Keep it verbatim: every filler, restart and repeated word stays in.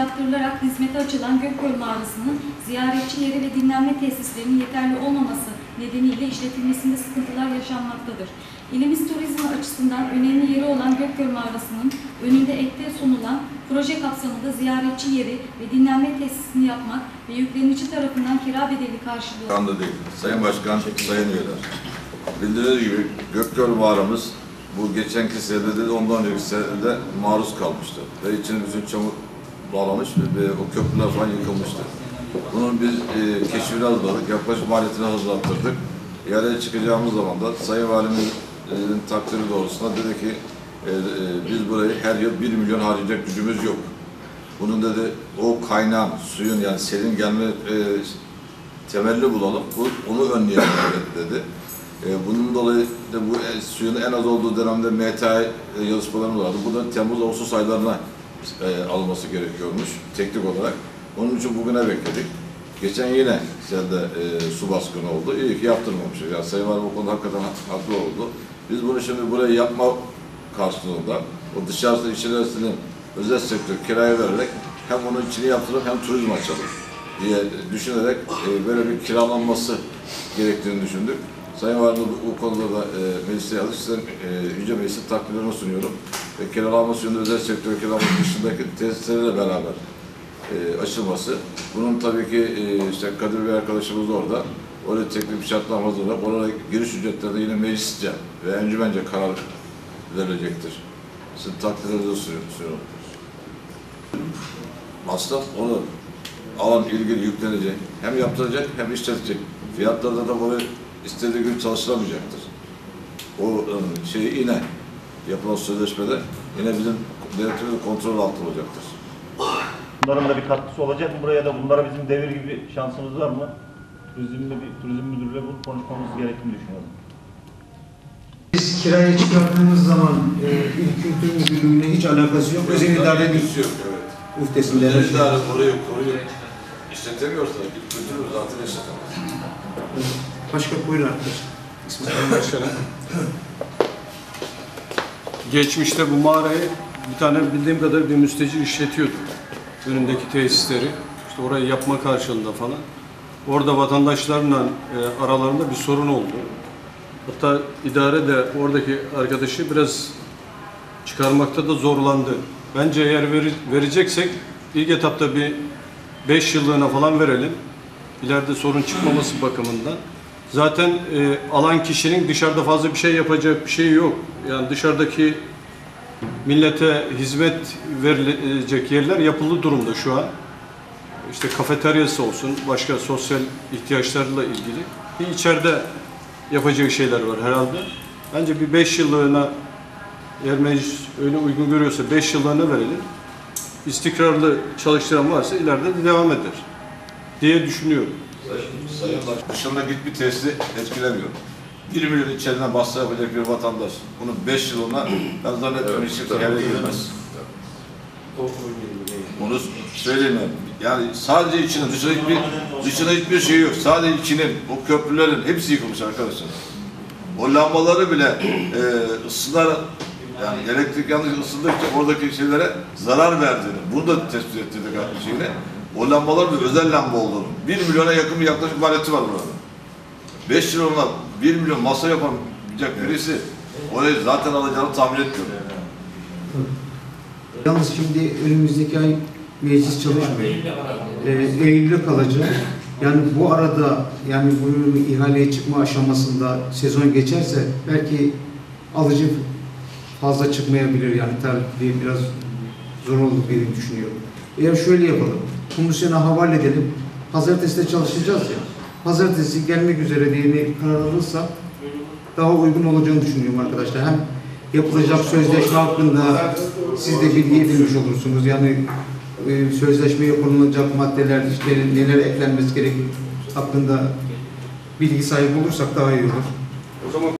yaptırılarak hizmete açılan Gökgöl Mağarası'nın ziyaretçi yeri ve dinlenme tesislerinin yeterli olmaması nedeniyle işletilmesinde sıkıntılar yaşanmaktadır. İlimiz turizmi açısından önemli yeri olan Gökgöl Mağarası'nın önünde ekte sunulan proje kapsamında ziyaretçi yeri ve dinlenme tesisini yapmak ve yüklenici tarafından kira bedeli karşılığı. Anda değil. Sayın Başkan, Sayın Üyeler. Bildiğiniz gibi Gökgöl Mağaramız bu geçenki senede de ondan önceki senede maruz kalmıştı. Ve içine bütün çamur bağlamış ve o köprüler falan yıkılmıştı. Bunun biz e, keşfini hazırladık, yaklaşık maliyetini hazırlattırdık. İhaleye çıkacağımız zaman da Sayın Valimizin takdiri doğrultusunda dedi ki e, e, biz burayı her yıl bir milyon harcayacak gücümüz yok. Bunun dedi o kaynağın, suyun yani selin gelme e, temelli bulalım, bu, onu önleyelim dedi. E, bunun dolayı da bu e, suyun en az olduğu dönemde M T A yazışmalarımız vardı. Bu da Temmuz-Ağustos aylarına e, alınması gerekiyormuş teknik olarak. Onun için bugüne bekledik. Geçen yine selde e, su baskını oldu. İyi ki yaptırmamışız. Yani Sayın Valim o konuda hakikaten haklı oldu. Biz bunu şimdi buraya yapma karşılığında o dışarısında içerisini özel sektör kiraya vererek hem onun içini yaptırıp hem turizm açalım diye düşünerek e, böyle bir kiralanması gerektiğini düşündük. Sayın Valim bu konuda da e, meclise yazdık. Sizden e, Yüce Meclis'in takdirlerini sunuyorum. Ve kiralanması yönünde özel sektör kiralaması dışındaki tesislerle beraber e, açılması. Bunun tabii ki e, işte Kadir Bey arkadaşımız orada. Orada teknik bir şartlar hazırlayıp oraya giriş ücretleri yine meclisçe ve encümence karar verilecektir. Sizin takdirlerinizi sunuyorum. Masraf onu alan ilgili yüklenecek. Hem yaptıracak hem işletecek. Fiyatlarda da böyle istediği gün çalışılamayacaktır. O şeyi yine yapılan sözleşmede yine bizim devletimizin kontrol altında olacaktır. Bunların da bir katkısı olacak mı buraya da? Bunlara bizim devir gibi şansımız var mı? Turizmle bir turizm müdürüyle bunu konuşmamız gerektiğini düşünüyorum. Biz kiraya çıkarttığımız zaman e, İl Kültür Müdürlüğü'ne hiç alakası yok. Özel idarenin yok, evet. Uhdesinde. Özel idare koruyor, koruyor. İşletemiyorsa İl Kültür zaten işletemez. Başka buyurun arkadaşlar. Başkanım. Geçmişte bu mağarayı bir tane bildiğim kadar bir müstecir işletiyordu. Önündeki tesisleri. İşte orayı yapma karşılığında falan. Orada vatandaşlarla e, aralarında bir sorun oldu. Hatta idare de oradaki arkadaşı biraz çıkarmakta da zorlandı. Bence eğer veri, vereceksek ilk etapta bir beş yıllığına falan verelim. İleride sorun çıkmaması bakımından. Zaten e, alan kişinin dışarıda fazla bir şey yapacak bir şey yok. Yani dışarıdaki millete hizmet verilecek yerler yapılı durumda şu an. İşte kafeteryası olsun, başka sosyal ihtiyaçlarla ilgili. Bir içeride yapacağı şeyler var herhalde. Bence bir beş yıllığına, eğer meclis öyle uygun görüyorsa beş yıllığına verelim. İstikrarlı çalıştıran varsa ileride de devam eder diye düşünüyorum. Sayın Başkan, dışında git bir tesisi etkilemiyor. bir milyon içeriden bastı yapacak bir vatandaş. Bunun beş yılına ben zannetmiyorum hiç kimse eve girmez. Onu söyleyeyim ben. Yani sadece içine, dışına hiçbir, dışına hiçbir şey yok. Sadece içinin, o köprülerin hepsi yıkılmış arkadaşlar. O lambaları bile e, ısınar, yani elektrik yanlış ısındıkça oradaki şeylere zarar verdiğini, bunu da tespit ettirdik şeyine. O lambaların da özel lamba olduğunu. Bir milyona yakın bir yaklaşık maliyeti var burada. Beş yıl onlar bir milyon masa yapamayacak birisi orayı zaten alacağını tahmin etmiyorum. Yalnız şimdi önümüzdeki ay meclis çalışmıyor. Ee, Eylül'e kalacak. Yani bu arada yani bu ihaleye çıkma aşamasında sezon geçerse belki alıcı fazla çıkmayabilir. Yani talebi biraz zor olur diye düşünüyorum. Eğer şöyle yapalım. Komisyona havale edelim. Pazartesi de çalışacağız ya. Pazartesi gelmek üzere diye bir karar alırsa daha uygun olacağını düşünüyorum arkadaşlar. Hem yapılacak sözleşme hakkında siz de bilgi edinmiş olursunuz. Yani e, sözleşmeye konulacak maddeler, işte neler eklenmesi gerek hakkında bilgi sahibi olursak daha iyi olur. O zaman